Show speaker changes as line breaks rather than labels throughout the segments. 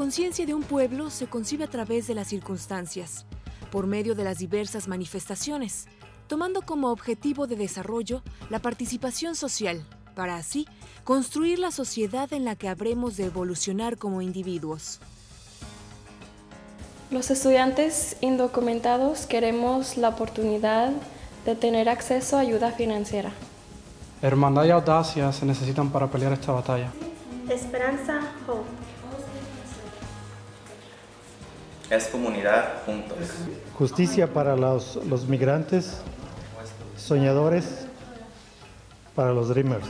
conciencia de un pueblo se concibe a través de las circunstancias, por medio de las diversas manifestaciones, tomando como objetivo de desarrollo la participación social, para así construir la sociedad en la que habremos de evolucionar como individuos.
Los estudiantes indocumentados queremos la oportunidad de tener acceso a ayuda financiera.
Hermandad y audacia se necesitan para pelear esta batalla.
Esperanza, hope.
Es comunidad juntos.
Justicia para los migrantes, soñadores para los dreamers.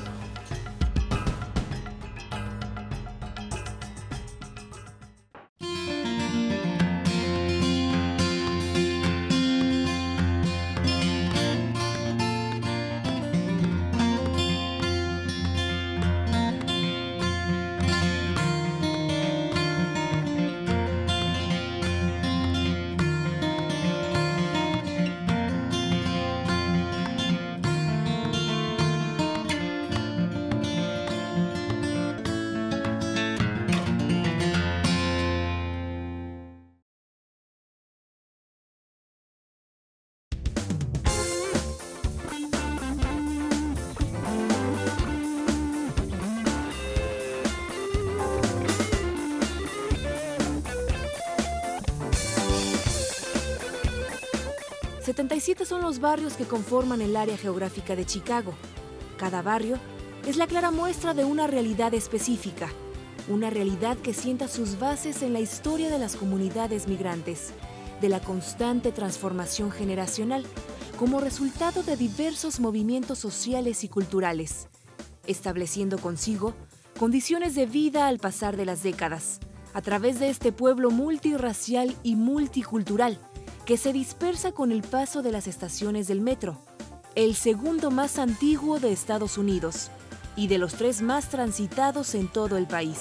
...77 son los barrios que conforman el área geográfica de Chicago. Cada barrio es la clara muestra de una realidad específica, una realidad que sienta sus bases en la historia de las comunidades migrantes, de la constante transformación generacional, como resultado de diversos movimientos sociales y culturales, estableciendo consigo condiciones de vida al pasar de las décadas, a través de este pueblo multirracial y multicultural, que se dispersa con el paso de las estaciones del metro, el segundo más antiguo de Estados Unidos y de los 3 más transitados en todo el país.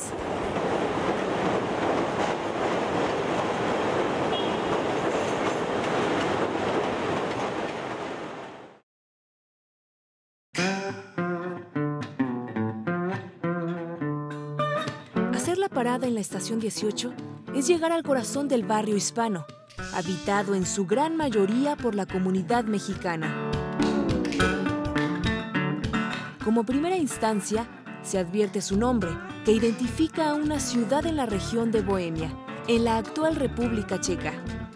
Hacer la parada en la estación 18 es llegar al corazón del barrio hispano, habitado en su gran mayoría por la comunidad mexicana. Como primera instancia, se advierte su nombre, que identifica a una ciudad en la región de Bohemia, en la actual República Checa.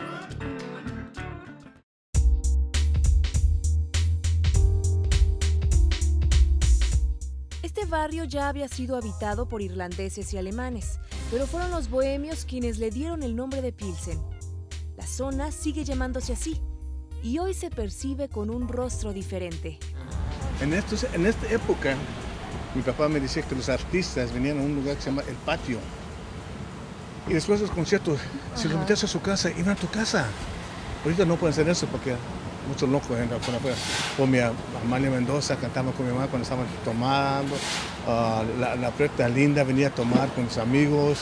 Este barrio ya había sido habitado por irlandeses y alemanes, pero fueron los bohemios quienes le dieron el nombre de Pilsen. La zona sigue llamándose así, y hoy se percibe con un rostro diferente.
En esta época, mi papá me decía que los artistas venían a un lugar que se llama El Patio. Y después de los conciertos, si los metías a su casa, iban a tu casa. Ahorita no pueden hacer eso porque muchos locos entran por afuera. O mi Amalia Mendoza cantaba con mi mamá cuando estaban tomando. La Preta Linda venía a tomar con sus amigos.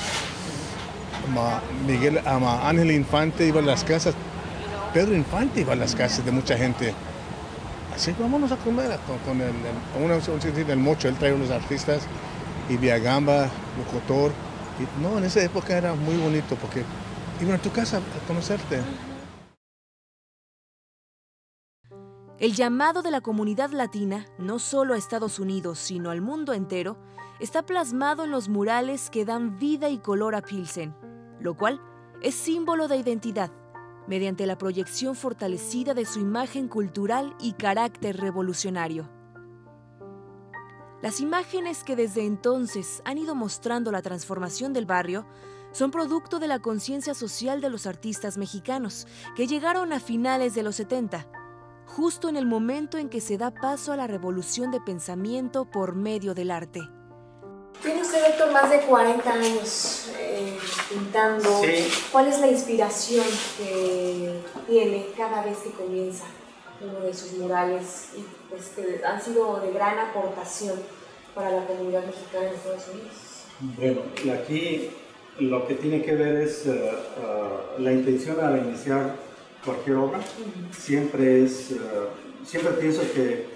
Ángel Infante iba a las casas, Pedro Infante iba a las casas de mucha gente. Así que vámonos a comer con el Mocho, él traía unos artistas, y Viagamba, locutor. Y, no, en esa época era muy bonito porque iban a tu casa a conocerte.
El llamado de la comunidad latina, no solo a Estados Unidos, sino al mundo entero, está plasmado en los murales que dan vida y color a Pilsen, lo cual es símbolo de identidad, mediante la proyección fortalecida de su imagen cultural y carácter revolucionario. Las imágenes que desde entonces han ido mostrando la transformación del barrio son producto de la conciencia social de los artistas mexicanos, que llegaron a finales de los 70, justo en el momento en que se da paso a la revolución de pensamiento por medio del arte.
Tiene usted, Héctor, más de 40 años pintando.
Sí.
¿Cuál es la inspiración que tiene cada vez que comienza uno de sus murales y pues, que han sido de gran aportación para la comunidad mexicana en Estados Unidos?
Bueno, aquí lo que tiene que ver es la intención al iniciar cualquier obra. Siempre pienso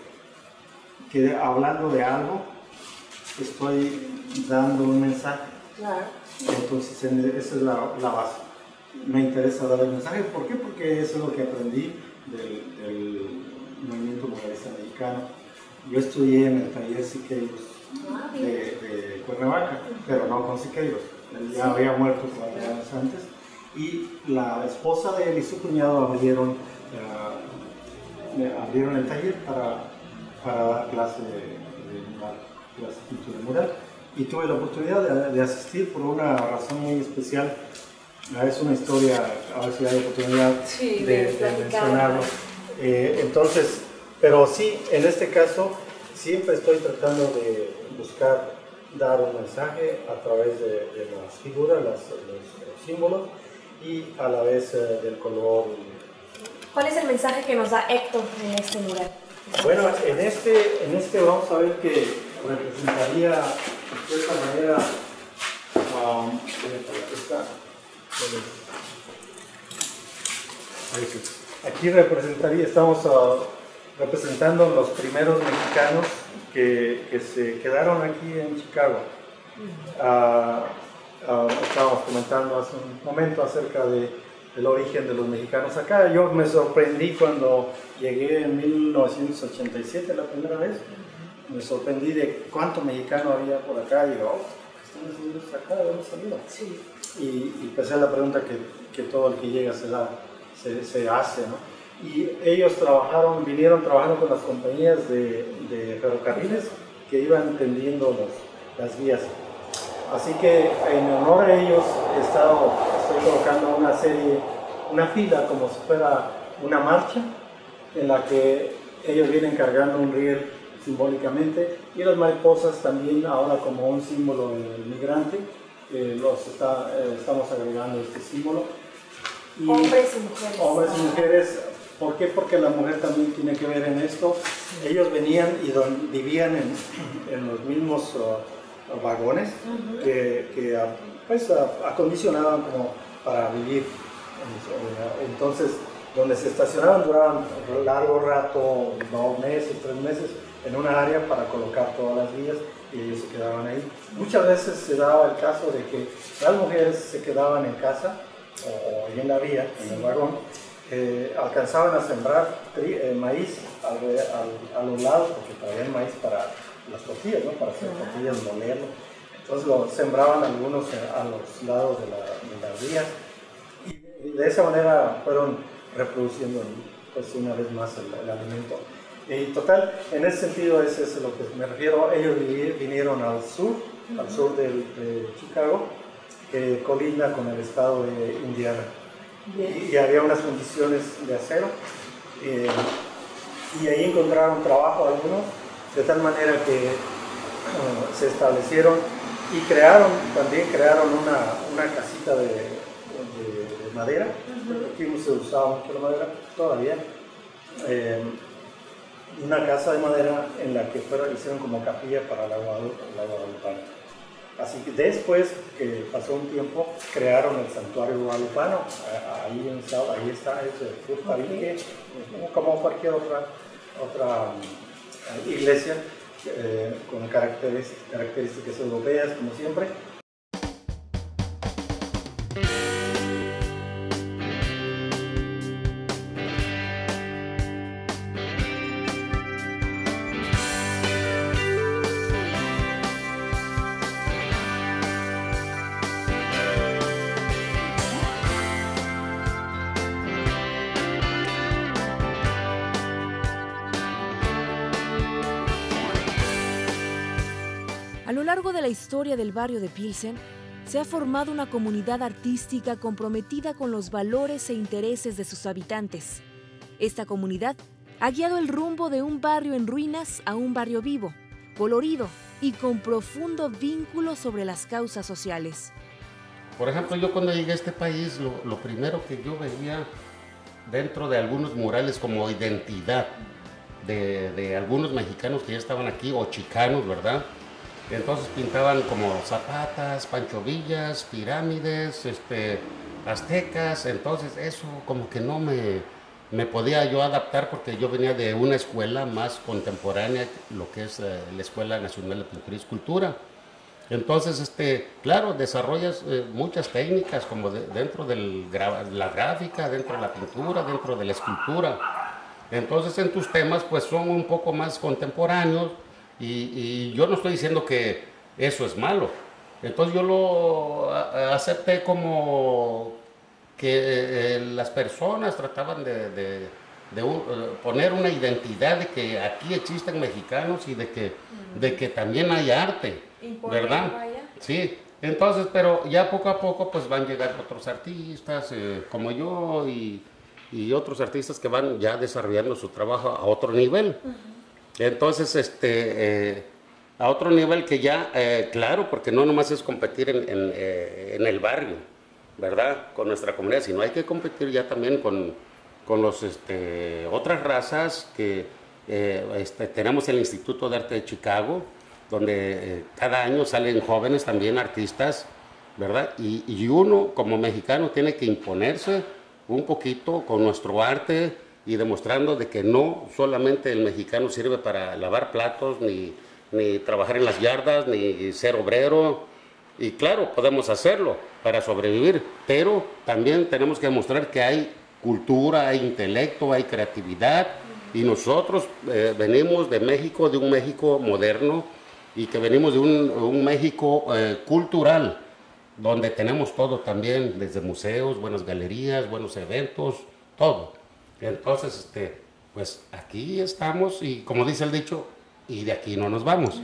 que hablando de algo estoy dando un mensaje
Claro.
Entonces, esa es la base. Me interesa dar el mensaje. ¿Por qué? Porque eso es lo que aprendí del movimiento muralista mexicano. Yo estudié en el taller Siqueiros de Cuernavaca, pero no con Siqueiros. Él ya había muerto 4 años antes. Y la esposa de él y su cuñado abrieron el taller para dar clase de pintura mural. Y tuve la oportunidad de asistir por una razón muy especial. Es una historia, a ver si hay oportunidad de mencionarlo. Entonces, pero sí, en este caso, siempre estoy tratando de buscar dar un mensaje a través de las figuras, los símbolos, y a la vez del color.
¿Cuál es el mensaje que nos da Héctor en este mural?
Bueno, en este vamos a ver que representaría de esta manera aquí estamos representando los primeros mexicanos que se quedaron aquí en Chicago. Estábamos comentando hace un momento acerca del origen de los mexicanos acá. Yo me sorprendí cuando llegué en 1987 la primera vez. Me sorprendí de cuánto mexicano había por acá y digo, ¿qué están haciendo esto acá? ¿De dónde salieron? Sí. Y empecé a la pregunta que todo el que llega se hace, ¿no? Y ellos vinieron trabajando con las compañías de ferrocarriles que iban tendiendo las vías. Así que en honor a ellos estoy colocando una fila como si fuera una marcha en la que ellos vienen cargando un riel simbólicamente y las mariposas también ahora como un símbolo del migrante. Estamos agregando este símbolo. Y
hombres y mujeres.
Hombres y mujeres. ¿Por qué? Porque la mujer también tiene que ver en esto. Ellos venían y vivían en los mismos vagones que acondicionaban como para vivir. Entonces, donde se estacionaban duraban largo rato, 2 meses, 3 meses, en una área para colocar todas las vías y ellos se quedaban ahí. Muchas veces se daba el caso de que las mujeres se quedaban en casa o en la vía, en el vagón, alcanzaban a sembrar maíz a los lados, porque traían maíz para las tortillas, ¿no? Para hacer tortillas, molerlo. Entonces lo sembraban algunos a los lados de las vías y de esa manera fueron reproduciendo pues, una vez más el alimento. Y total, en ese sentido es a lo que me refiero. Ellos vinieron al sur de Chicago, que colinda con el estado de Indiana. Y había unas condiciones de acero y ahí encontraron trabajo algunos, de tal manera que se establecieron y también crearon una casita de madera, porque aquí no se usaba mucho la madera todavía, una casa de madera en la que hicieron como capilla para la guadalupana. Así que después que pasó un tiempo, crearon el santuario guadalupano. Ahí está ese Furtavique, como cualquier otra iglesia con características europeas, como siempre.
A lo largo de la historia del barrio de Pilsen, se ha formado una comunidad artística comprometida con los valores e intereses de sus habitantes. Esta comunidad ha guiado el rumbo de un barrio en ruinas a un barrio vivo, colorido y con profundo vínculo sobre las causas sociales.
Por ejemplo, yo cuando llegué a este país, lo primero que yo veía dentro de algunos murales como identidad de algunos mexicanos que ya estaban aquí, o chicanos, ¿verdad? Entonces pintaban como zapatas, Pancho Villas, pirámides, aztecas. Entonces eso como que no me podía yo adaptar, porque yo venía de una escuela más contemporánea, lo que es la Escuela Nacional de Pintura y Escultura. Entonces, claro, desarrollas muchas técnicas como dentro de la gráfica, dentro de la pintura, dentro de la escultura. Entonces, en tus temas, pues son un poco más contemporáneos y yo no estoy diciendo que eso es malo. Entonces, yo lo acepté como que las personas trataban de poner una identidad de que aquí existen mexicanos y de que también hay arte, ¿verdad? Sí, entonces, pero ya poco a poco pues van a llegar otros artistas como yo y otros artistas que van ya desarrollando su trabajo a otro nivel. Entonces, a otro nivel que ya, claro, porque no nomás es competir en el barrio, ¿verdad? Con nuestra comunidad, sino hay que competir ya también con los otras razas que tenemos el Instituto de Arte de Chicago, donde cada año salen jóvenes también artistas, ¿verdad? Y uno como mexicano tiene que imponerse un poquito con nuestro arte y demostrando de que no solamente el mexicano sirve para lavar platos, ni trabajar en las yardas, ni ser obrero. Y claro, podemos hacerlo para sobrevivir, pero también tenemos que demostrar que hay cultura, hay intelecto, hay creatividad, y nosotros venimos de México, de un México moderno, y que venimos de un México cultural, donde tenemos todo también, desde museos, buenas galerías, buenos eventos, todo. Entonces, pues aquí estamos, y como dice el dicho, y de aquí no nos vamos.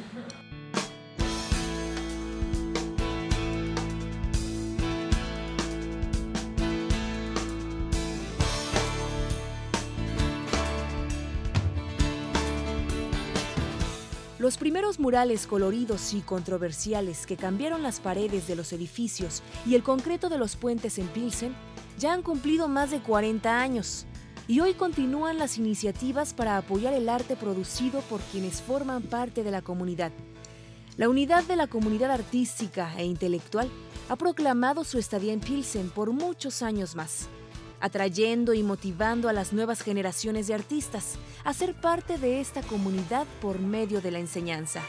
Los primeros murales coloridos y controversiales que cambiaron las paredes de los edificios y el concreto de los puentes en Pilsen ya han cumplido más de 40 años y hoy continúan las iniciativas para apoyar el arte producido por quienes forman parte de la comunidad. La unidad de la comunidad artística e intelectual ha proclamado su estadía en Pilsen por muchos años más, atrayendo y motivando a las nuevas generaciones de artistas a ser parte de esta comunidad por medio de la enseñanza.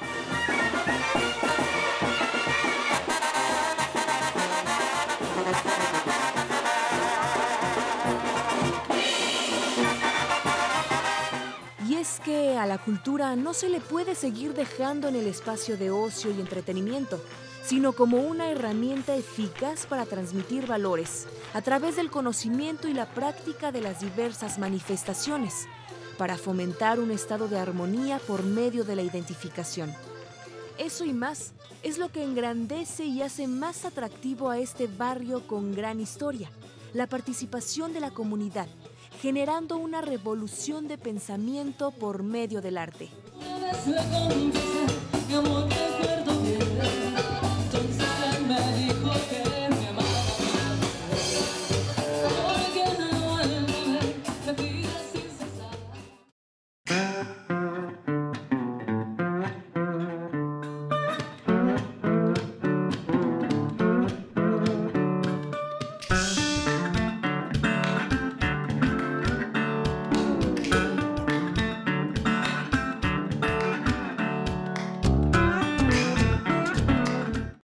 Y es que a la cultura no se le puede seguir dejando en el espacio de ocio y entretenimiento, sino como una herramienta eficaz para transmitir valores a través del conocimiento y la práctica de las diversas manifestaciones, para fomentar un estado de armonía por medio de la identificación. Eso y más es lo que engrandece y hace más atractivo a este barrio con gran historia, la participación de la comunidad, generando una revolución de pensamiento por medio del arte.